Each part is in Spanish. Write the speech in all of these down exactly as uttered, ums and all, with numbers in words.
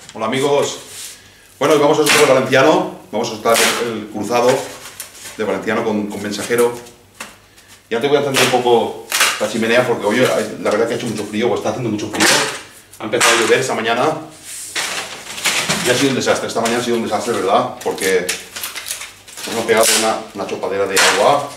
Hola amigos, bueno, hoy vamos a soltar el valenciano, vamos a soltar el cruzado de valenciano con, con mensajero. Ya te voy a encender un poco la chimenea porque hoy la verdad que ha hecho mucho frío, o está haciendo mucho frío. Ha empezado a llover esta mañana y ha sido un desastre, esta mañana ha sido un desastre, ¿verdad? Porque nos hemos pegado una, una chopadera de agua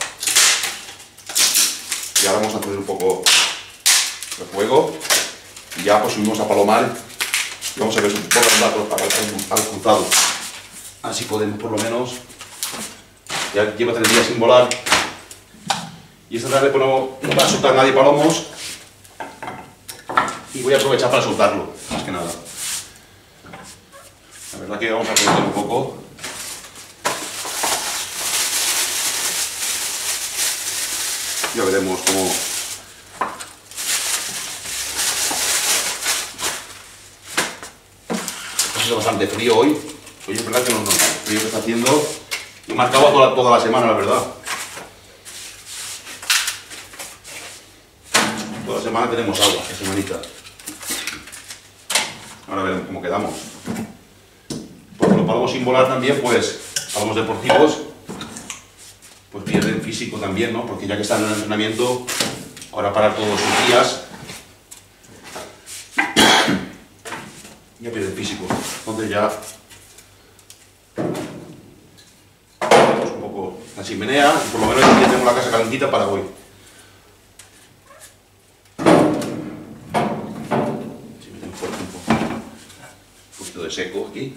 y ahora vamos a encender un poco el fuego y ya pues subimos a Palomar. Y vamos a ver un poco el dato al, al, al cruzado. Así podemos por lo menos. Ya lleva tres días sin volar. Y esta tarde pues, no, no va a soltar nadie palomos. Y voy a aprovechar para soltarlo, más que nada. La verdad que vamos a aprovechar un poco. Ya veremos cómo. Hace bastante frío hoy. Hoy es verdad que no, no, el frío que está haciendo y marcaba toda, toda la semana, la verdad. Toda la semana tenemos agua, esta semanita. Ahora veremos cómo quedamos. Porque los palomos sin volar también, pues, palomos deportivos, pues pierden físico también, ¿no? Porque ya que están en el entrenamiento, ahora parar todos sus días, ya pierden físico. Entonces ya tenemos un poco la chimenea y por lo menos ya tenemos la casa calentita para hoy. Si metemos fuerte un poco, un poquito de seco aquí.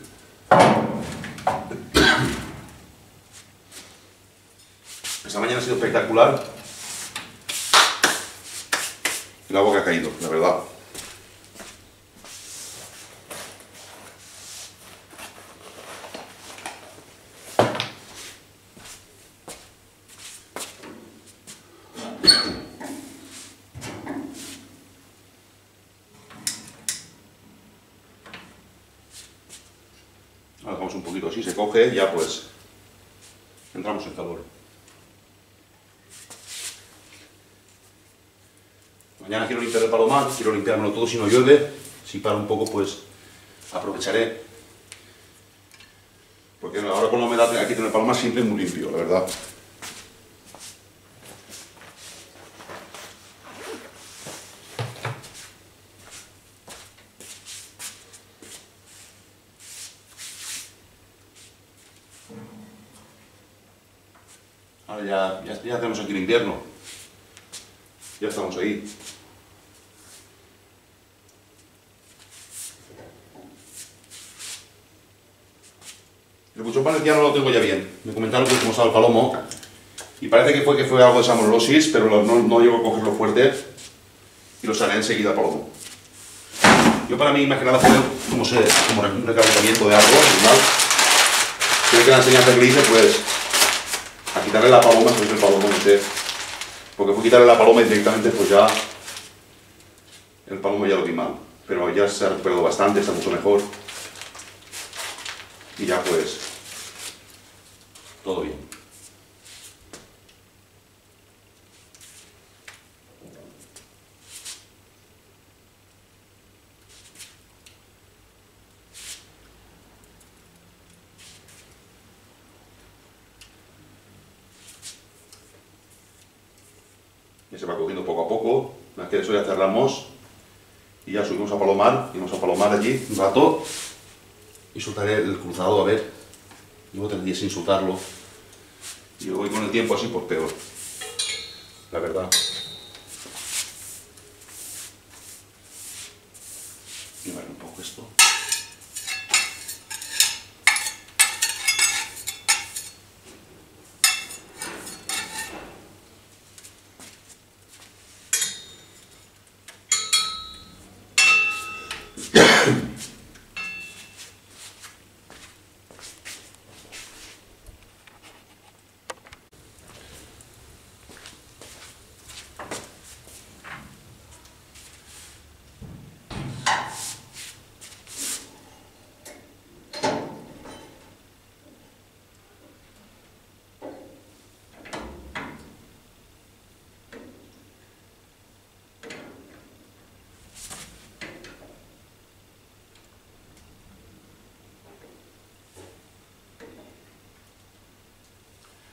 Esta mañana ha sido espectacular el agua que ha caído, la verdad. Ahora dejamos un poquito así, se coge, ya pues entramos en calor. Mañana quiero limpiar el palomar, quiero limpiármelo todo si no llueve. Si para un poco pues aprovecharé. Porque ahora con la humedad aquí en el palomar siempre es muy limpio, la verdad. Ahora ya, ya, ya tenemos aquí el invierno. Ya estamos ahí. El buchón valenciano lo tengo ya bien. Me comentaron que cómo estaba el palomo. Y parece que fue que fue algo de salmonelosis, pero no, no llego a cogerlo fuerte. Y lo saqué enseguida al palomo. Yo para mí, más que nada, fue como, se, como un recalentamiento de algo, normal. Creo que la enseñanza que le hice, pues, a quitarle la paloma, pues el palomo, no sé. Porque fue quitarle la paloma y directamente, pues ya, el palomo ya lo vi mal. Pero ya se ha recuperado bastante, está mucho mejor. Y ya pues, todo bien. Ya se va cogiendo poco a poco, más que eso ya cerramos y ya subimos a Palomar, y vamos a Palomar allí un rato y soltaré el cruzado a ver. Llevo tres días sin soltarlo y voy con el tiempo así pues peor, la verdad. Voy a ver un poco esto.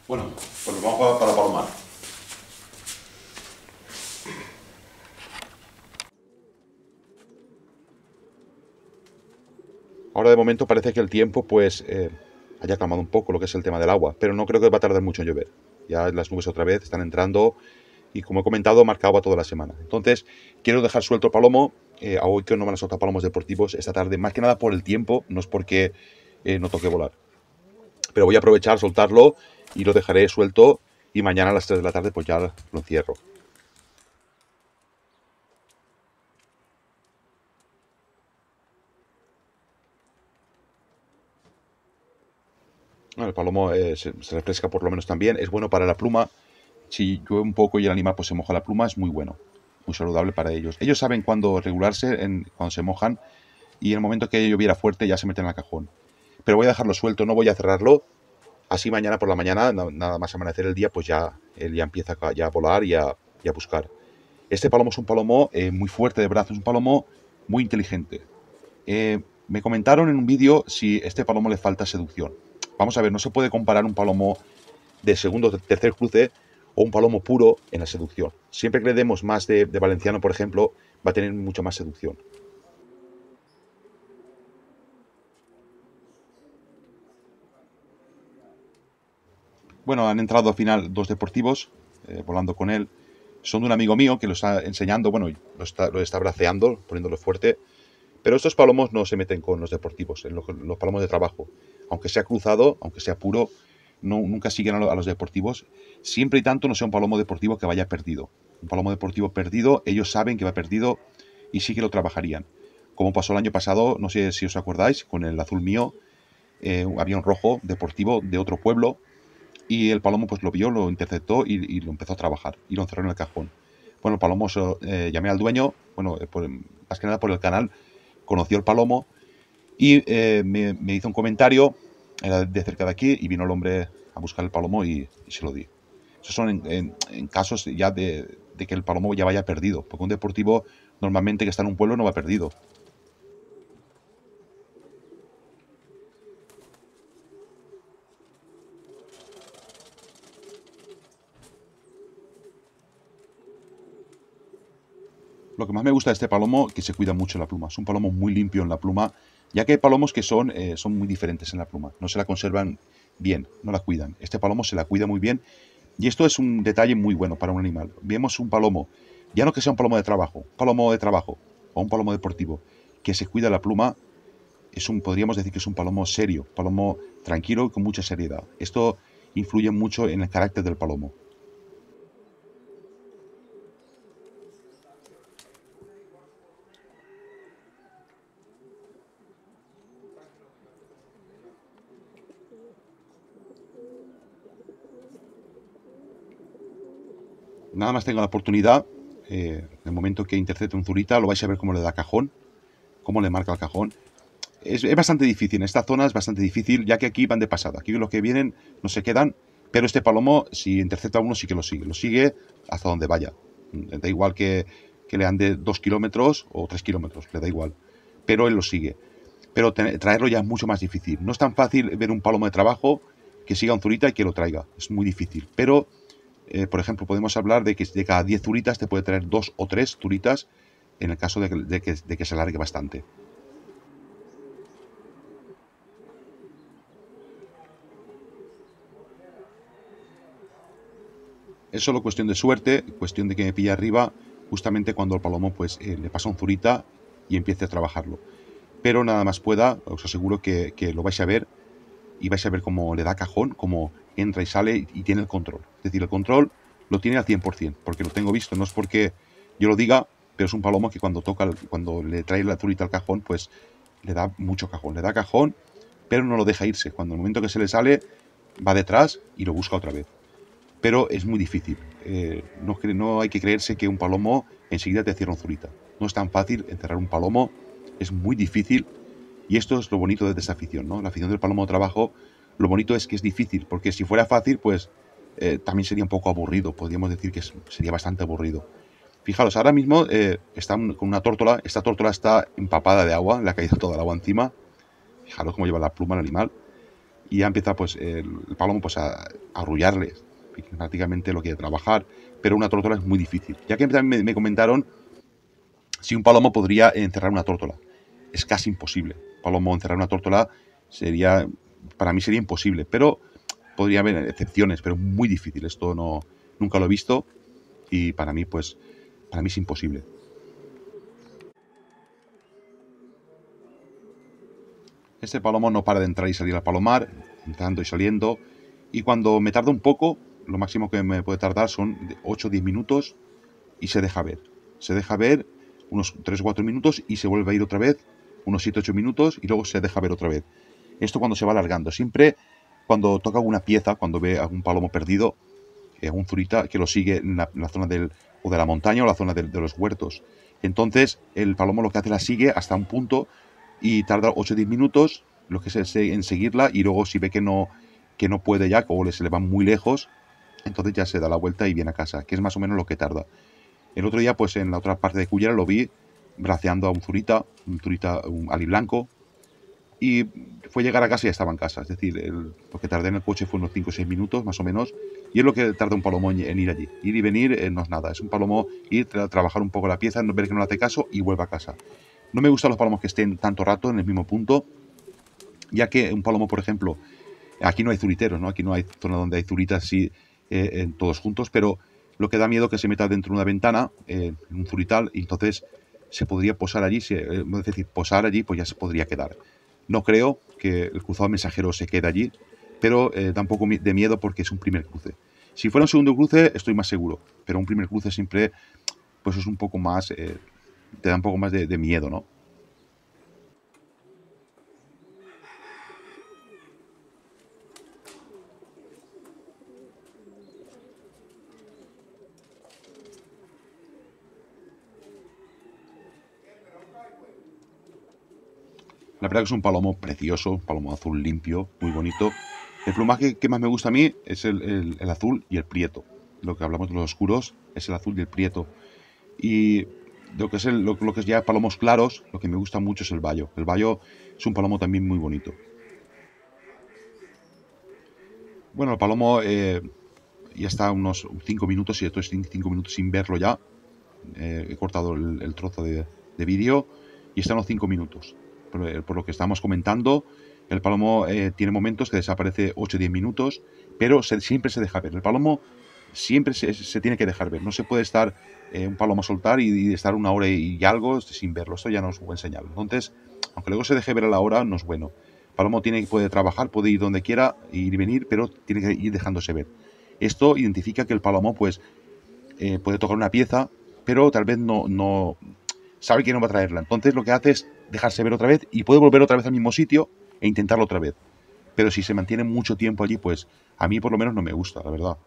Bueno, pues nos vamos para, para palomar. Ahora de momento parece que el tiempo pues eh, haya calmado un poco lo que es el tema del agua, pero no creo que va a tardar mucho en llover. Ya las nubes otra vez están entrando y, como he comentado, marca agua toda la semana. Entonces quiero dejar suelto el palomo. Eh, hoy que no van a soltar palomos deportivos esta tarde, más que nada por el tiempo, no es porque eh, no toque volar. Pero voy a aprovechar, soltarlo y lo dejaré suelto, y mañana a las tres de la tarde pues ya lo encierro. Bueno, el palomo eh, se, se refresca por lo menos también, es bueno para la pluma. Si llueve un poco y el animal pues se moja la pluma, es muy bueno, muy saludable para ellos. Ellos saben cuándo regularse, en, cuando se mojan, y en el momento que lloviera fuerte ya se meten al cajón. Pero voy a dejarlo suelto, no voy a cerrarlo. Así mañana por la mañana, nada más amanecer el día, pues ya él ya empieza ya a volar y a, y a buscar. Este palomo es un palomo eh, muy fuerte de brazos, es un palomo muy inteligente. Eh, me comentaron en un vídeo si este palomo le falta seducción. Vamos a ver, no se puede comparar un palomo de segundo o tercer cruce o un palomo puro en la seducción. Siempre que le demos más de, de valenciano, por ejemplo, va a tener mucho más seducción. Bueno, han entrado al final dos deportivos eh, volando con él. Son de un amigo mío que lo está enseñando, bueno, lo está, lo está braceando, poniéndolo fuerte. Pero estos palomos no se meten con los deportivos, en los, los palomos de trabajo. Aunque sea cruzado, aunque sea puro, no, nunca siguen a los deportivos. Siempre y tanto no sea un palomo deportivo que vaya perdido. Un palomo deportivo perdido, ellos saben que va perdido y sí que lo trabajarían. Como pasó el año pasado, no sé si os acordáis, con el azul mío, eh, había un rojo deportivo de otro pueblo y el palomo pues lo vio, lo interceptó y, y lo empezó a trabajar y lo encerró en el cajón. Bueno, el palomo, eh, llamé al dueño, bueno, por, más que nada por el canal, conoció el palomo y eh, me, me hizo un comentario, era de cerca de aquí, y vino el hombre a buscar el palomo y, y se lo di. Esos son en, en, en casos ya de, de que el palomo ya vaya perdido, porque un deportivo normalmente que está en un pueblo no va perdido. Lo que más me gusta de este palomo es que se cuida mucho la pluma. Es un palomo muy limpio en la pluma, ya que hay palomos que son, eh, son muy diferentes en la pluma. No se la conservan bien, no la cuidan. Este palomo se la cuida muy bien y esto es un detalle muy bueno para un animal. Vemos un palomo, ya no que sea un palomo de trabajo, un palomo de trabajo o un palomo deportivo, que se cuida la pluma, es un, podríamos decir que es un palomo serio, palomo tranquilo y con mucha seriedad. Esto influye mucho en el carácter del palomo. Nada más tenga la oportunidad, eh, en el momento que intercepte un zurita, lo vais a ver cómo le da cajón, cómo le marca el cajón. Es, es bastante difícil, en esta zona es bastante difícil, ya que aquí van de pasada. Aquí los que vienen no se quedan, pero este palomo, si intercepta a uno, sí que lo sigue. Lo sigue hasta donde vaya. Da igual que, que le ande dos kilómetros o tres kilómetros, le da igual. Pero él lo sigue. Pero traerlo ya es mucho más difícil. No es tan fácil ver un palomo de trabajo que siga un zurita y que lo traiga. Es muy difícil. Pero Eh, por ejemplo, podemos hablar de que de cada diez zuritas te puede traer dos o tres zuritas en el caso de que, de que, de que se alargue bastante. Es solo cuestión de suerte, cuestión de que me pille arriba justamente cuando el palomo pues eh, le pasa un zurita y empiece a trabajarlo. Pero nada más pueda, os aseguro que, que lo vais a ver y vais a ver cómo le da cajón, cómo entra y sale y tiene el control. Es decir, el control lo tiene al cien por cien, porque lo tengo visto, no es porque yo lo diga, pero es un palomo que cuando toca, cuando le trae la zurita al cajón, pues le da mucho cajón, le da cajón, pero no lo deja irse. Cuando el momento que se le sale, va detrás y lo busca otra vez. Pero es muy difícil. Eh, no, no hay que creerse que un palomo enseguida te cierra un zurita. No es tan fácil encerrar un palomo, es muy difícil. Y esto es lo bonito de esta afición, ¿no? La afición del palomo de trabajo, lo bonito es que es difícil, porque si fuera fácil, pues eh, también sería un poco aburrido, podríamos decir que es, sería bastante aburrido. Fijaros, ahora mismo eh, están con una tórtola, esta tórtola está empapada de agua, le ha caído toda el agua encima. Fijaros cómo lleva la pluma el animal. y ya empieza pues el, el palomo pues a, a arrullarle, prácticamente lo quiere trabajar, pero una tórtola es muy difícil. Ya que también me, me comentaron si un palomo podría encerrar una tórtola. Es casi imposible. Palomo encerrar una tórtola sería, para mí sería imposible, pero podría haber excepciones, pero muy difícil. Esto no, nunca lo he visto y para mí, pues, para mí es imposible. Este palomo no para de entrar y salir al palomar, entrando y saliendo, y cuando me tarda un poco, lo máximo que me puede tardar son ocho o diez minutos y se deja ver. Se deja ver unos tres o cuatro minutos y se vuelve a ir otra vez, unos siete o ocho minutos y luego se deja ver otra vez. Esto cuando se va alargando. Siempre cuando toca alguna pieza, cuando ve algún palomo perdido, algún zurita que lo sigue en la, en la zona del, o de la montaña o la zona de, de los huertos. Entonces el palomo lo que hace la sigue hasta un punto y tarda ocho o diez minutos lo que es en seguirla, y luego si ve que no, que no puede ya, o se le va muy lejos, entonces ya se da la vuelta y viene a casa, que es más o menos lo que tarda. El otro día, pues en la otra parte de Cullera lo vi braceando a un zurita, un zurita, un aliblanco, y fue llegar a casa y ya estaba en casa. Es decir, el, lo que tardé en el coche fue unos cinco o seis minutos, más o menos, y es lo que tarda un palomo en, en ir allí. Ir y venir eh, no es nada, es un palomo ir, tra trabajar un poco la pieza, ver que no le hace caso y vuelve a casa. No me gustan los palomos que estén tanto rato en el mismo punto, ya que un palomo, por ejemplo, aquí no hay zuriteros, ¿no? Aquí no hay zona donde hay zuritas así eh, eh, todos juntos, pero lo que da miedo es que se meta dentro de una ventana, eh, en un zurital, y entonces se podría posar allí, se, eh, es decir, posar allí, pues ya se podría quedar. No creo que el cruzado mensajero se quede allí, pero eh, da un poco de miedo porque es un primer cruce. Si fuera un segundo cruce, estoy más seguro, pero un primer cruce siempre, pues es un poco más, eh, te da un poco más de, de miedo, ¿no? La verdad que es un palomo precioso, un palomo azul limpio, muy bonito. El plumaje que más me gusta a mí es el, el, el azul y el prieto. Lo que hablamos de los oscuros es el azul y el prieto. Y lo que es, el, lo, lo que es ya palomos claros, lo que me gusta mucho es el bayo. El bayo es un palomo también muy bonito. Bueno, el palomo eh, ya está unos cinco minutos, y estoy cinco minutos sin verlo ya. Eh, he cortado el, el trozo de, de vídeo y está en los cinco minutos. Por, por lo que estamos comentando, el palomo eh, tiene momentos que desaparece ocho o diez minutos, pero se, siempre se deja ver. El palomo siempre se, se tiene que dejar ver. No se puede estar eh, un palomo soltar y, y estar una hora y, y algo sin verlo. Esto ya no es buen señal. Entonces, aunque luego se deje ver a la hora, no es bueno. El palomo tiene, puede trabajar, puede ir donde quiera, ir y venir, pero tiene que ir dejándose ver. Esto identifica que el palomo pues eh, puede tocar una pieza, pero tal vez no, no sabe que no va a traerla. Entonces lo que hace es dejarse ver otra vez y puede volver otra vez al mismo sitio e intentarlo otra vez. Pero si se mantiene mucho tiempo allí, pues a mí por lo menos no me gusta, la verdad.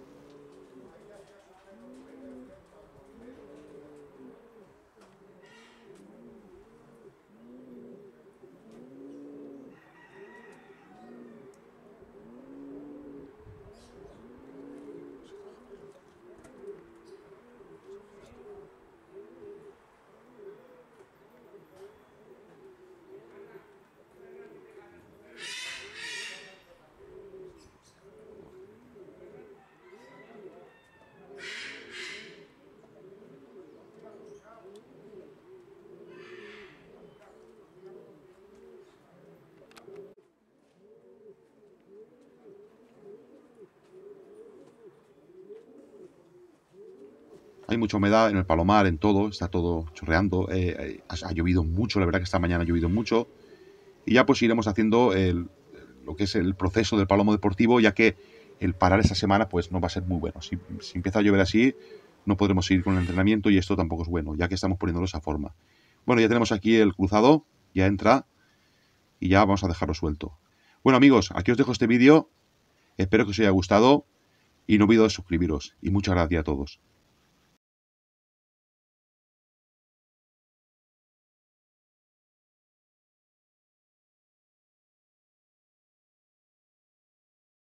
Hay mucha humedad en el palomar, en todo, está todo chorreando. Eh, ha, ha llovido mucho, la verdad que esta mañana ha llovido mucho. Y ya pues iremos haciendo el, lo que es el proceso del palomo deportivo, ya que el parar esta semana pues no va a ser muy bueno. Si, si empieza a llover así, no podremos seguir con el entrenamiento y esto tampoco es bueno, ya que estamos poniéndolo de esa forma. Bueno, ya tenemos aquí el cruzado, ya entra y ya vamos a dejarlo suelto. Bueno amigos, aquí os dejo este vídeo, espero que os haya gustado y no olvidéis suscribiros. Y muchas gracias a todos.